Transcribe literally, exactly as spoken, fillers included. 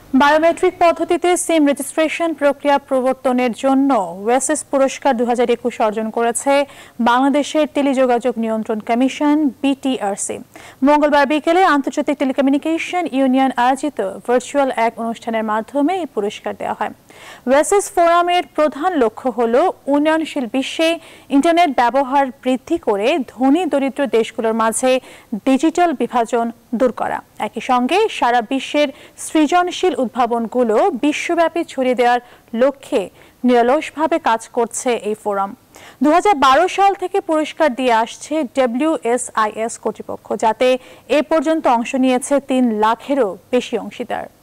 Biometric পদ্ধতিতে সিম registration প্রক্রিয়া প্রবর্তনের জন্য ওয়েসেস পুরস্কার দুই হাজার একুশ অর্জন করেছে বাংলাদেশের টেলিযোগাযোগ নিয়ন্ত্রণ কমিশন বিটিআরসি। মঙ্গলবার বিকেলে আন্তর্জাতিক টেলিকমিউনিকেশন ইউনিয়ন আয়োজিত ভার্চুয়াল এক অনুষ্ঠানের মাধ্যমে এই পুরস্কার দেওয়া হয়। ওয়েসেস ফোরামের প্রধান লক্ষ্য হল উন্নয়নশীল বিশ্বে ইন্টারনেট ব্যবহার বৃদ্ধি করে ধনী দরিদ্র দেশগুলোর মাঝে ডিজিটাল বিভাজন দূর করা, একই সঙ্গে সারা বিশ্বের সৃজনশীল উদ্ভাবনগুলো বিশ্বব্যাপী ছড়িয়ে দেওয়ার লক্ষ্যে নিরলসভাবে কাজ করছে এই ফোরাম। দু হাজার বারো সাল থেকে পুরস্কার দিয়ে আসছে এসআইএস কর্তৃপক্ষ, যাতে এ পর্যন্ত অংশ নিয়েছে তিন লাখেরও বেশি অংশীদার।